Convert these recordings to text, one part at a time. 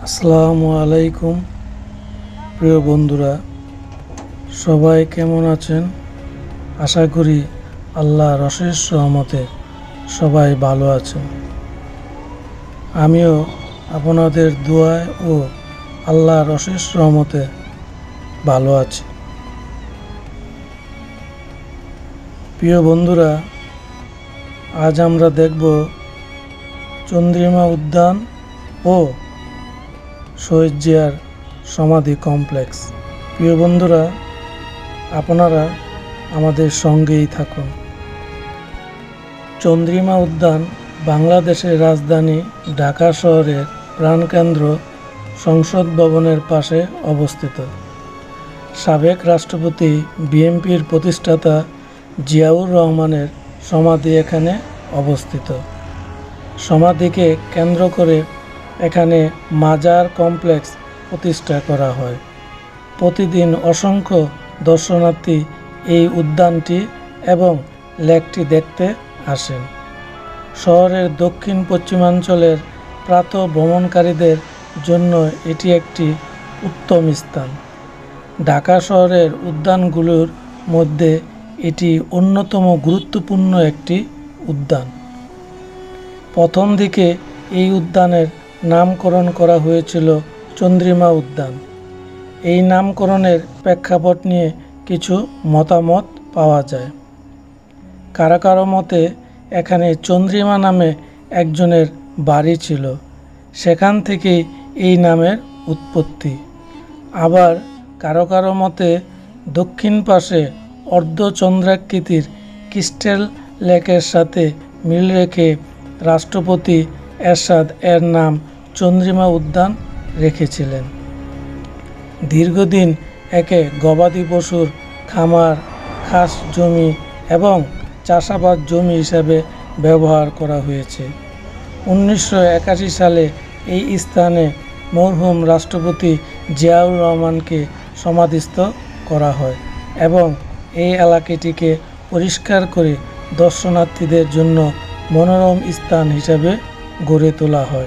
আসসালামু আলাইকুম প্রিয় বন্ধুরা, সবাই কেমন আছেন? আশা করি আল্লাহর অশেষ রহমতে সবাই ভালো আছেন। আমিও আপনাদের দোয়ায় ও আল্লাহর অশেষ রহমতে ভালো আছি। প্রিয় বন্ধুরা, আজ আমরা দেখব চন্দ্রিমা উদ্যান ও শহীদ জিয়ার সমাধি কমপ্লেক্স। প্রিয় বন্ধুরা, আপনারা আমাদের সঙ্গেই থাকুন। চন্দ্রিমা উদ্যান বাংলাদেশের রাজধানী ঢাকা শহরের প্রাণকেন্দ্র সংসদ ভবনের পাশে অবস্থিত। সাবেক রাষ্ট্রপতি বিএনপির প্রতিষ্ঠাতা জিয়াউর রহমানের সমাধি এখানে অবস্থিত। সমাধিকে কেন্দ্র করে এখানে মাজার কমপ্লেক্স প্রতিষ্ঠা করা হয়। প্রতিদিন অসংখ্য দর্শনার্থী এই উদ্যানটি এবং লেকটি দেখতে আসেন। শহরের দক্ষিণ পশ্চিমাঞ্চলের প্রাতঃ ভ্রমণকারীদের জন্য এটি একটি উত্তম স্থান। ঢাকা শহরের উদ্যানগুলোর মধ্যে এটি অন্যতম গুরুত্বপূর্ণ একটি উদ্যান। প্রথম দিকে এই উদ্যানের নামকরণ করা হয়েছিল চন্দ্রিমা উদ্যান। এই নামকরণের প্রেক্ষাপট নিয়ে কিছু মতামত পাওয়া যায়। কারো কারো মতে এখানে চন্দ্রিমা নামে একজনের বাড়ি ছিল, সেখান থেকেই এই নামের উৎপত্তি। আবার কারো কারো মতে দক্ষিণ পাশে অর্ধচন্দ্রাকৃতির ক্রিস্টাল লেকের সাথে মিল রেখে রাষ্ট্রপতি এরশাদ এর নাম চন্দ্রিমা উদ্যান রেখেছিলেন। দীর্ঘদিন একে গবাদি পশুর খামার, খাস জমি এবং চাষাবাদ জমি হিসাবে ব্যবহার করা হয়েছে। 1981 সালে এই স্থানে মরহুম রাষ্ট্রপতি জিয়াউর রহমানকে সমাধিস্থ করা হয় এবং এই এলাকাটিকে পরিষ্কার করে দর্শনার্থীদের জন্য মনোরম স্থান হিসাবে গড়ে তোলা হয়।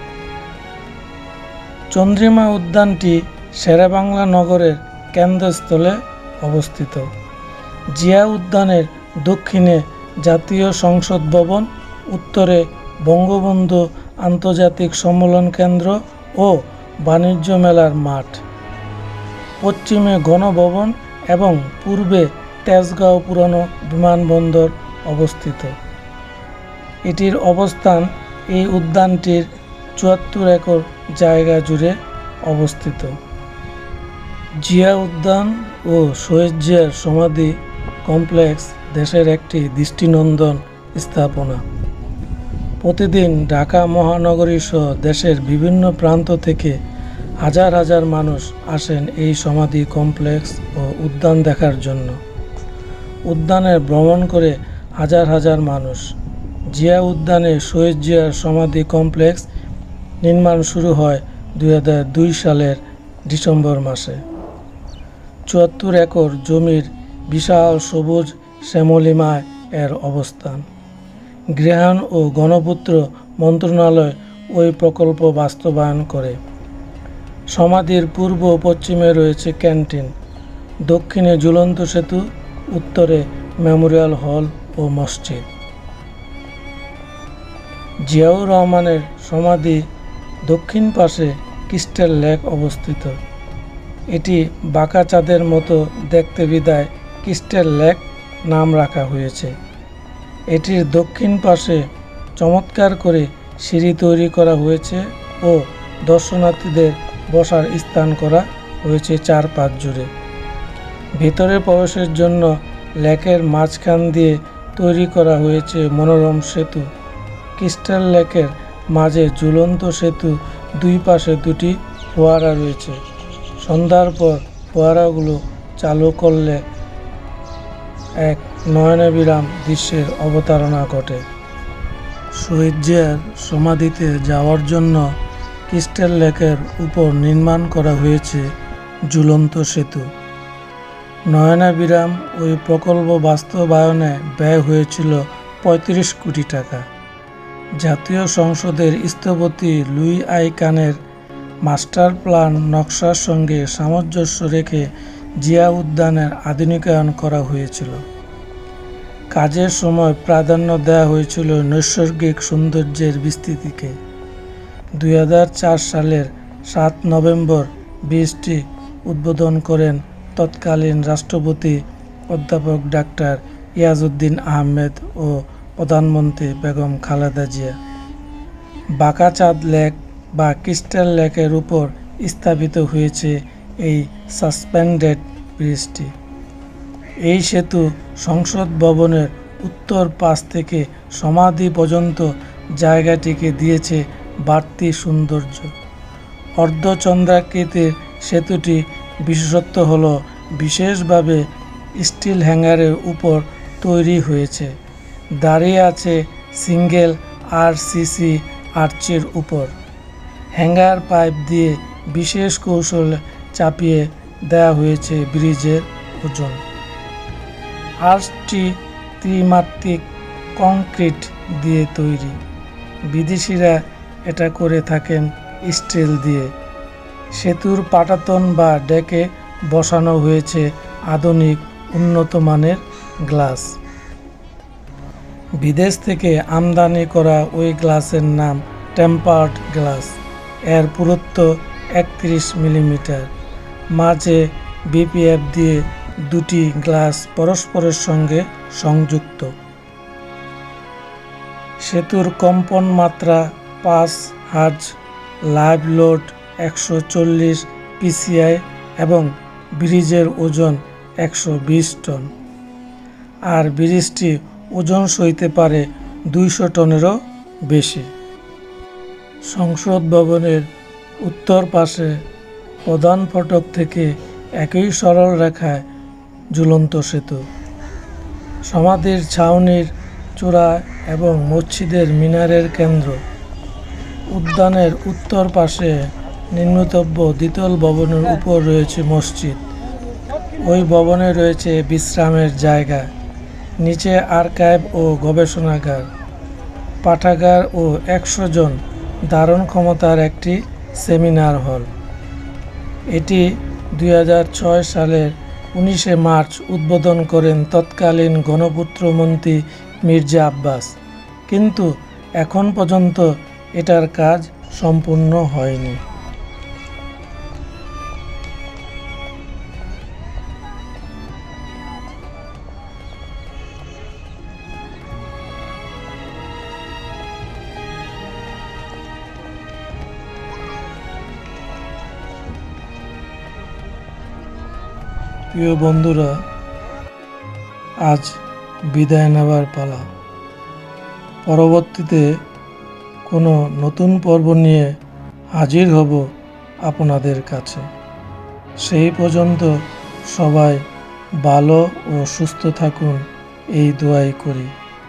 চন্দ্রিমা উদ্যানটি শেরেবাংলা নগরের কেন্দ্রস্থলে অবস্থিত। জিয়া উদ্যানের দক্ষিণে জাতীয় সংসদ ভবন, উত্তরে বঙ্গবন্ধু আন্তর্জাতিক সম্মেলন কেন্দ্র ও বাণিজ্য মেলার মাঠ, পশ্চিমে গণভবন এবং পূর্বে তেজগাঁও পুরানো বিমানবন্দর অবস্থিত। এটির অবস্থান এই উদ্যানটির ৭৪ একর জায়গা জুড়ে অবস্থিত। জিয়া উদ্যান ও শহীদ জিয়ার সমাধি কমপ্লেক্স দেশের একটি দৃষ্টিনন্দন স্থাপনা। প্রতিদিন ঢাকা মহানগরী সহ দেশের বিভিন্ন প্রান্ত থেকে হাজার হাজার মানুষ আসেন এই সমাধি কমপ্লেক্স ও উদ্যান দেখার জন্য। উদ্যানে ভ্রমণ করে হাজার হাজার মানুষ। জিয়া উদ্যানে শহীদ জিয়ার সমাধি কমপ্লেক্স নির্মাণ শুরু হয় 2002 সালের ডিসেম্বর মাসে। ৭৪ একর জমির বিশাল সবুজ শ্যামলিমায় এর অবস্থান। গৃহায়ণ ও গণপূর্ত মন্ত্রণালয় ওই প্রকল্প বাস্তবায়ন করে। সমাধির পূর্ব পশ্চিমে রয়েছে ক্যান্টিন, দক্ষিণে ঝুলন্ত সেতু, উত্তরে মেমোরিয়াল হল ও মসজিদ। জিয়াউর রহমানের সমাধি দক্ষিণ পাশে ক্রিস্টাল লেক অবস্থিত। এটি বাঁকা চাঁদের মতো দেখতে বিধায় ক্রিস্টাল লেক নাম রাখা হয়েছে। এটির দক্ষিণ পাশে চমৎকার করে সিঁড়ি তৈরি করা হয়েছে ও দর্শনার্থীদের বসার স্থান করা হয়েছে চারপাশ জুড়ে। ভেতরে প্রবেশের জন্য লেকের মাঝখান দিয়ে তৈরি করা হয়েছে মনোরম সেতু। ক্রিস্টাল লেকের মাঝে ঝুলন্ত সেতু, দুই পাশে দুটি ফোয়ারা রয়েছে। সন্ধ্যার পর ফোয়ারাগুলো চালু করলে এক নয়নাভিরাম দৃশ্যের অবতারণা ঘটে। শহীদ জিয়ার সমাধিতে যাওয়ার জন্য ক্রিস্টাল লেকের উপর নির্মাণ করা হয়েছে ঝুলন্ত সেতু। নয়নাভিরাম ওই প্রকল্প বাস্তবায়নে ব্যয় হয়েছিল ৩৫ কোটি টাকা। জাতীয় সংসদের স্থপতি লুই আই কানের মাস্টার প্ল্যান নকশার সঙ্গে সামঞ্জস্য রেখে জিয়া উদ্যানের আধুনিকায়ন করা হয়েছিল। কাজের সময় প্রাধান্য দেওয়া হয়েছিল নৈসর্গিক সৌন্দর্যের বিস্তৃতিকে। 2004 সালের 7 নভেম্বর ব্রিজটি উদ্বোধন করেন তৎকালীন রাষ্ট্রপতি অধ্যাপক ডাক্তার ইয়াজউদ্দিন আহমেদ ও প্রধানমন্ত্রী বেগম খালেদা জিয়া। বাঁকা চাঁদ লেক বা ক্রিস্টাল লেকের উপর স্থাপিত হয়েছে এই সাসপেন্ডেড ব্রিজটি। এই সেতু সংসদ ভবনের উত্তর পাশ থেকে সমাধি পর্যন্ত জায়গাটিকে দিয়েছে বাড়তি সৌন্দর্য। অর্ধচন্দ্রাকৃতির সেতুটি বিশেষত্ব হল বিশেষভাবে স্টিল হ্যাঙ্গারের উপর তৈরি হয়েছে, দাঁড়িয়ে আছে সিঙ্গেল আরসিসি আর্চের উপর। হ্যাঙ্গার পাইপ দিয়ে বিশেষ কৌশলে চাপিয়ে দেওয়া হয়েছে ব্রিজের ওজন। আর্চটি ত্রিমাত্রিক কংক্রিট দিয়ে তৈরি। বিদেশিরা এটা করে থাকেন স্টিল দিয়ে। সেতুর পাটাতন বা ডেকে বসানো হয়েছে আধুনিক উন্নত মানের গ্লাস। বিদেশ থেকে আমদানি করা ওই গ্লাসের নাম টেম্পার্ড গ্লাস। এর পুরুত্ব 31 মিলিমিটার। মাঝে বিপিএফ দিয়ে দুটি গ্লাস পরস্পরের সঙ্গে সংযুক্ত। সেতুর কম্পন মাত্রা 5 হার্জ, লাইভ লোড 140 পিসিআই এবং ব্রিজের ওজন 120 টন। আর ব্রিজটি ওজন সইতে পারে 200 টনেরও বেশি। সংসদ ভবনের উত্তর পাশে প্রধান ফটক থেকে একই সরল রেখায় ঝুলন্ত সেতু। সমাধির ছাউনির চূড়া এবং মসজিদের মিনারের কেন্দ্র। উদ্যানের উত্তর পাশে নিম্নতব্য দ্বিতল ভবনের উপর রয়েছে মসজিদ। ওই ভবনে রয়েছে বিশ্রামের জায়গা, নিচে আর্কাইভ ও গবেষণাগার, পাঠাগার ও 100 জন ধারণ ক্ষমতার একটি সেমিনার হল। এটি 2006 সালের 19শে মার্চ উদ্বোধন করেন তৎকালীন গণপূর্ত মন্ত্রী মির্জা আব্বাস, কিন্তু এখন পর্যন্ত এটার কাজ সম্পূর্ণ হয়নি। প্রিয় বন্ধুরা, আজ বিদায় নেবার পালা। পরবর্তীতে কোনো নতুন পর্ব নিয়ে হাজির হব আপনাদের কাছে। সেই পর্যন্ত সবাই ভালো ও সুস্থ থাকুন, এই দোয়াই করি।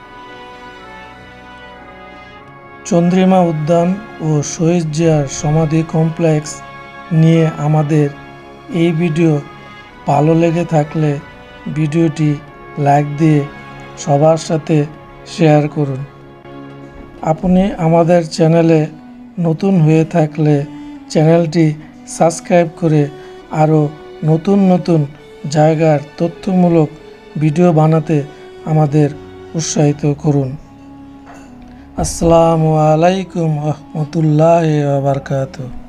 চন্দ্রিমা উদ্যান ও শহীদ জিয়ার সমাধি কমপ্লেক্স নিয়ে আমাদের এই ভিডিও ভালো লেগে থাকলে ভিডিওটি লাইক দিয়ে সবার সাথে শেয়ার করুন। আপনি আমাদের চ্যানেলে নতুন হয়ে থাকলে চ্যানেলটি সাবস্ক্রাইব করে আরও নতুন নতুন জায়গার তথ্যমূলক ভিডিও বানাতে আমাদের উৎসাহিত করুন। আসসালামু আলাইকুম ওয়া রাহমাতুল্লাহি ওয়া বারাকাতুহু।